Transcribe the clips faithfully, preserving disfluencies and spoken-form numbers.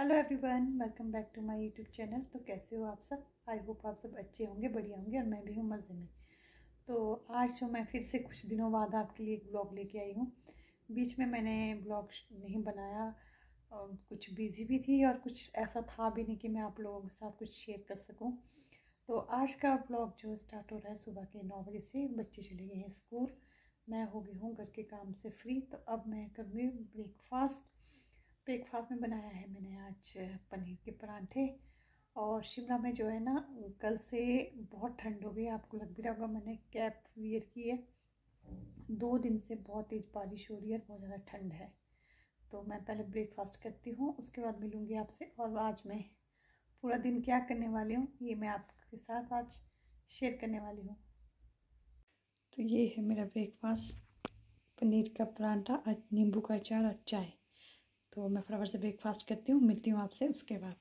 Hello everyone, welcome back to my YouTube channel. तो कैसे हो आप सब? आई होप आप सब अच्छे होंगे, बढ़िया होंगे और मैं भी हूँ मज़े में। तो आज जो मैं फिर से कुछ दिनों बाद आपके लिए एक ब्लॉग लेके आई हूँ। बीच में मैंने ब्लॉग नहीं बनाया, और कुछ बिजी भी थी और कुछ ऐसा था भी नहीं कि मैं आप लोगों के साथ कुछ शेयर कर सकूँ। तो आज का ब्लॉग जो स्टार्ट हो रहा है सुबह के नौ बजे से। बच्चे चले गए हैं स्कूल, मैं हो गई हूँ घर के काम से फ्री। तो अब मैं करूँगी ब्रेकफास्ट। ब्रेकफास्ट में बनाया है मैंने आज पनीर के परांठे। और शिमला में जो है ना, कल से बहुत ठंड हो गई। आपको लग भी रहा होगा, मैंने कैप वियर की है। दो दिन से बहुत तेज़ बारिश हो रही है, बहुत ज़्यादा ठंड है। तो मैं पहले ब्रेकफास्ट करती हूँ, उसके बाद मिलूँगी आपसे। और आज मैं पूरा दिन क्या करने वाली हूँ ये मैं आपके साथ आज शेयर करने वाली हूँ। तो ये है मेरा ब्रेकफास्ट, पनीर का परांठा, नींबू का अचार और चाय। तो मैं फटाफट से ब्रेकफास्ट करती हूँ, मिलती हूँ आपसे उसके बाद।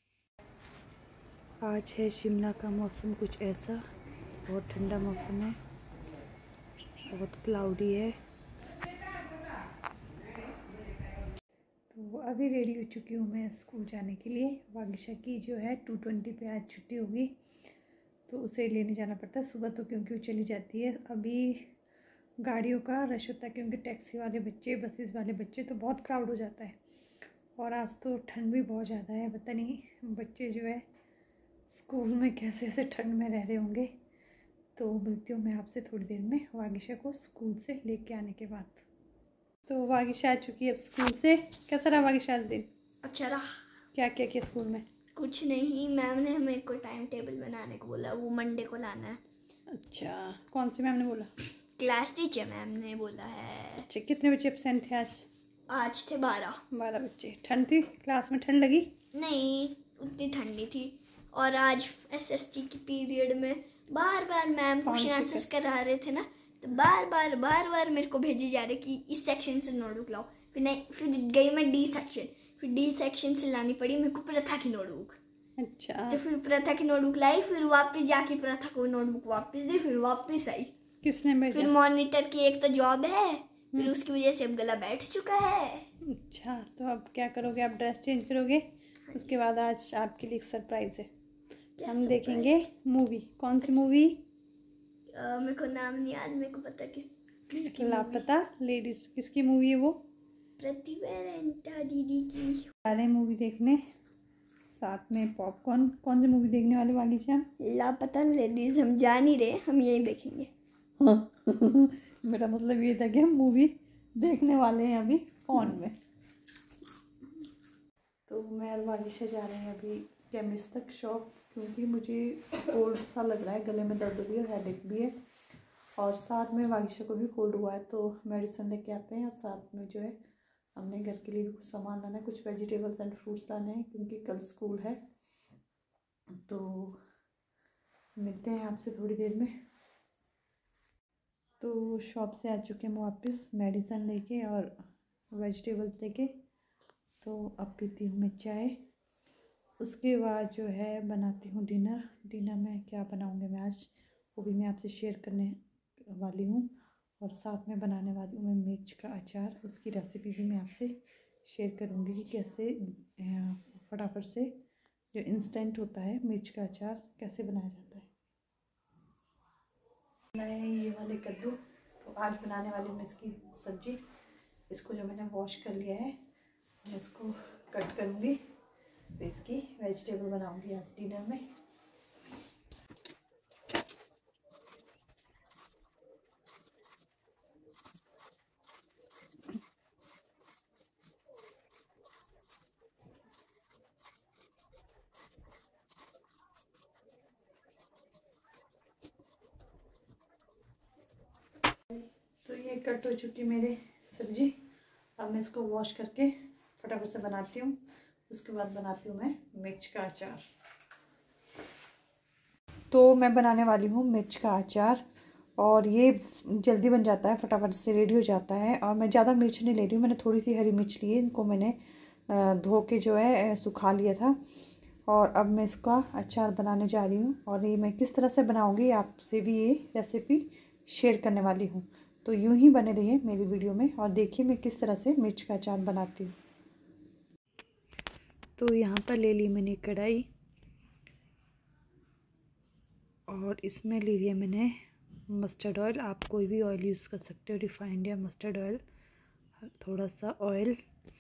आज है शिमला का मौसम कुछ ऐसा, बहुत ठंडा मौसम है, बहुत क्लाउडी है। तो अभी रेडी हो चुकी हूँ मैं स्कूल जाने के लिए। वागिशा की जो है टू ट्वेंटी पे आज छुट्टी होगी, तो उसे लेने जाना पड़ता है सुबह। तो क्योंकि वो चली जाती है, अभी गाड़ियों का रश होता है क्योंकि टैक्सी वाले बच्चे, बसेस वाले बच्चे, तो बहुत क्राउड हो जाता है। और आज तो ठंड भी बहुत ज़्यादा है, पता नहीं बच्चे जो है स्कूल में कैसे ऐसे ठंड में रह रहे होंगे। तो मिलती हूँ मैं आपसे थोड़ी देर में वागिशा को स्कूल से लेके आने के बाद। तो वागिशा आ चुकी है अब स्कूल से। कैसा रहा वागिशा आज दिन? अच्छा रहा। क्या क्या किया स्कूल में? कुछ नहीं, मैम ने हमें कोई टाइम टेबल बनाने को बोला, वो मंडे को लाना है। अच्छा, कौन सी मैम ने बोला? क्लास टीचर मैम ने बोला है। अच्छा, कितने बच्चे एब्सेंट थे आज? आज थे बारह। बारह बच्चे। ठंड थी क्लास में? ठंड लगी? नहीं, उतनी ठंडी थी। और आज एसएसटी की पीरियड में बार बार मैम क्वेश्चन आंसर्स करा रहे थे ना, तो बार बार बार बार मेरे को भेजे जा रहे कि इस सेक्शन से नोटबुक लाओ। फिर नहीं, फिर गई मैं डी सेक्शन, फिर डी सेक्शन से लानी पड़ी मेरे को प्रथा की नोटबुक। अच्छा, तो फिर प्रथा की नोटबुक लाई, फिर वापस जाके प्रथा को नोटबुक वापस दी, फिर वापस आई। किसने भेजा? फिर मॉनिटर की एक तो जॉब है, फिर उसकी वजह से अब गला बैठ चुका है। अच्छा, तो अब क्या करोगे? आप ड्रेस चेंज करोगे? उसके बाद आज आपके लिए एक सरप्राइज है, हम देखेंगे मूवी। कौन सी मूवी? मेरे को नाम नहीं याद, मेरे को पता किस किसकी लापता लेडीज। किसकी मूवी है वो? प्रतिभा दीदी की। जा रहे हैं मूवी देखने, साथ में पॉपकॉर्न। कौन सी मूवी देखने वाले वागिशा? लापता लेडीज। हम जा नहीं रहे, हम यही देखेंगे। मेरा मतलब ये था कि हम मूवी देखने वाले हैं अभी फोन में। तो मैं और वागिशा जा रहे हैं अभी केमिस्ट तक शॉप, क्योंकि मुझे कोल्ड सा लग रहा है, गले में दर्द हो रही है, हेडेक भी है। और साथ में वागिशा को भी कोल्ड हुआ है, तो मेडिसिन लेके आते हैं। और साथ में जो है हमने घर के लिए भी कुछ सामान लाना है, कुछ वेजिटेबल्स एंड फ्रूट्स लाने हैं, क्योंकि कल स्कूल है। तो मिलते हैं आपसे थोड़ी देर में। तो शॉप से आ चुके हैं वापस मेडिसिन लेके और वेजिटेबल्स लेके। तो अब पीती हूँ मैं चाय, उसके बाद जो है बनाती हूँ डिनर। डिनर में क्या बनाऊँगी मैं आज, वो भी मैं आपसे शेयर करने वाली हूँ। और साथ में बनाने वाली हूँ मैं मिर्च का अचार, उसकी रेसिपी भी मैं आपसे शेयर करूँगी कि कैसे फटाफट से जो इंस्टेंट होता है मिर्च का अचार कैसे बनाया जाता है। मैं ये वाले कद्दू, तो आज बनाने वाली हूँ इसकी सब्जी। इसको जो मैंने वॉश कर लिया है, मैं इसको कट करूँगी, तो इसकी वेजिटेबल बनाऊँगी आज डिनर में। तो ये कट हो चुकी मेरी सब्जी। अब मैं इसको वॉश करके फटाफट से बनाती हूँ, उसके बाद बनाती हूँ मैं मिर्च का अचार। तो मैं बनाने वाली हूँ मिर्च का अचार, और ये जल्दी बन जाता है, फटाफट से रेडी हो जाता है। और मैं ज़्यादा मिर्च नहीं ले रही हूँ, मैंने थोड़ी सी हरी मिर्च ली है, इनको मैंने धो के जो है सुखा लिया था। और अब मैं इसका अचार बनाने जा रही हूँ, और ये मैं किस तरह से बनाऊँगी आपसे भी ये रेसिपी शेयर करने वाली हूँ। तो यूँ ही बने रहिए मेरी वीडियो में और देखिए मैं किस तरह से मिर्च का अचार बनाती हूँ। तो यहाँ पर ले ली मैंने कढ़ाई और इसमें ले लिया मैंने मस्टर्ड ऑयल। आप कोई भी ऑयल यूज़ कर सकते हो, रिफाइंड या मस्टर्ड ऑयल। थोड़ा सा ऑयल,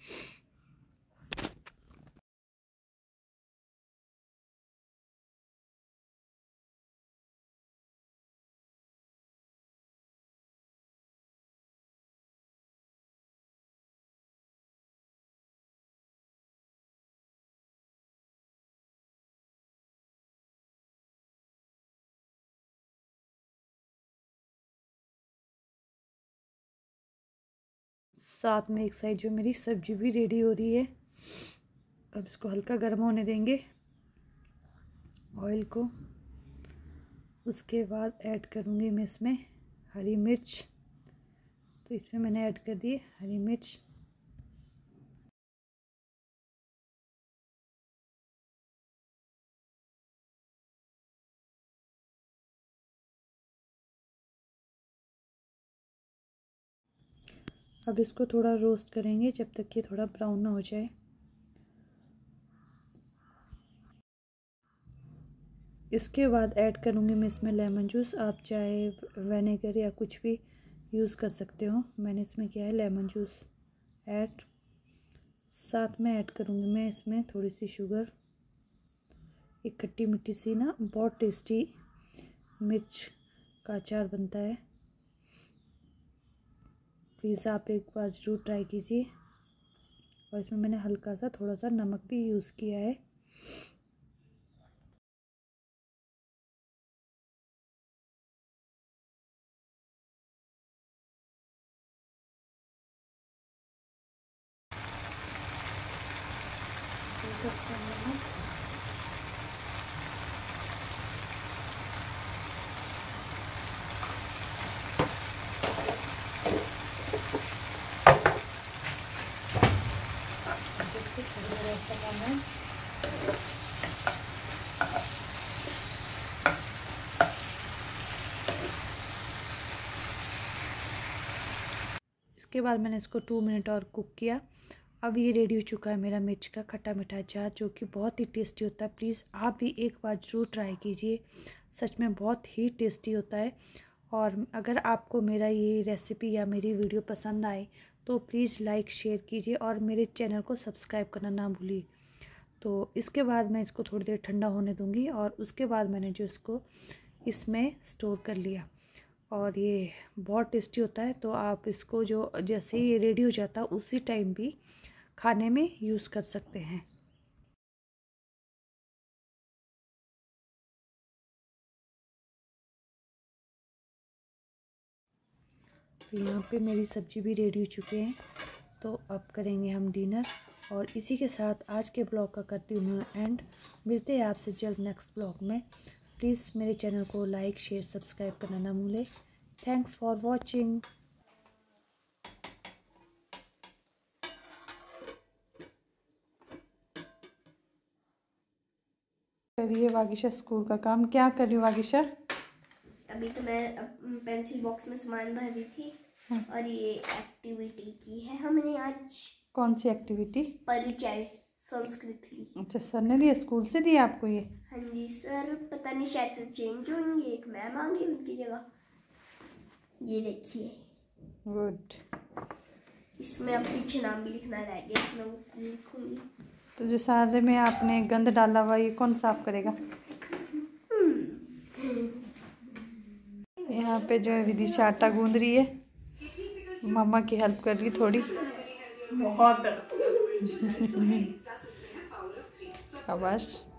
साथ में एक साइड जो मेरी सब्जी भी रेडी हो रही है। अब इसको हल्का गर्म होने देंगे ऑयल को। उसके बाद ऐड करूँगी मैं इसमें हरी मिर्च। तो इसमें मैंने ऐड कर दी हरी मिर्च। अब इसको थोड़ा रोस्ट करेंगे जब तक कि थोड़ा ब्राउन ना हो जाए। इसके बाद ऐड करूँगी मैं इसमें लेमन जूस। आप चाहे विनेगर या कुछ भी यूज़ कर सकते हो। मैंने इसमें किया है लेमन जूस ऐड। साथ में ऐड करूँगी मैं इसमें थोड़ी सी शुगर। एक खट्टी मीठी सी ना बहुत टेस्टी मिर्च का अचार बनता है। प्लीज़ आप एक बार ज़रूर ट्राई कीजिए। और इसमें मैंने हल्का सा थोड़ा सा नमक भी यूज़ किया है। इसके बाद मैंने इसको टू मिनट और कुक किया। अब ये रेडी हो चुका है मेरा मिर्च का खट्टा मीठा अचार, जो कि बहुत ही टेस्टी होता है। प्लीज़ आप भी एक बार ज़रूर ट्राई कीजिए, सच में बहुत ही टेस्टी होता है। और अगर आपको मेरा ये रेसिपी या मेरी वीडियो पसंद आए तो प्लीज़ लाइक शेयर कीजिए और मेरे चैनल को सब्सक्राइब करना ना भूलिए। तो इसके बाद मैं इसको थोड़ी देर ठंडा होने दूँगी और उसके बाद मैंने जो इसको इसमें स्टोर कर लिया। और ये बहुत टेस्टी होता है। तो आप इसको जो जैसे ही ये रेडी हो जाता है उसी टाइम भी खाने में यूज़ कर सकते हैं। तो यहाँ पे मेरी सब्ज़ी भी रेडी हो चुके हैं। तो अब करेंगे हम डिनर। और इसी के साथ आज के ब्लॉग का करती हूँ मैं एंड। मिलते हैं आपसे जल्द नेक्स्ट ब्लॉग में। प्लीज़ मेरे चैनल को लाइक शेयर सब्सक्राइब करना ना भूलें। Thanks for watching. करिए वागिशा स्कूल का काम। क्या कर रही हो वागिशा? अभी तो मैं पेंसिल बॉक्स में सामान भर रही थी। हाँ। और ये एक्टिविटी की है हमने आज। कौन सी एक्टिविटी? परिचय संस्कृत की। अच्छा, सर ने दिया, स्कूल से दिया आपको ये? हाँ जी सर, पता नहीं शायद से चेंज होंगे, एक मैम आ गई उनकी जगह। ये देखिए, गुड। इसमें अब पीछे नाम भी लिखना रह गया, मैं वो लिखूंगी। तो जो सारे में आपने गंद डाला हुआ ये कौन साफ करेगा? यहाँ पे जो है विदिशा आटा गूंद रही है, मम्मा की हेल्प कर रही थोड़ी बहुत। शाबाश।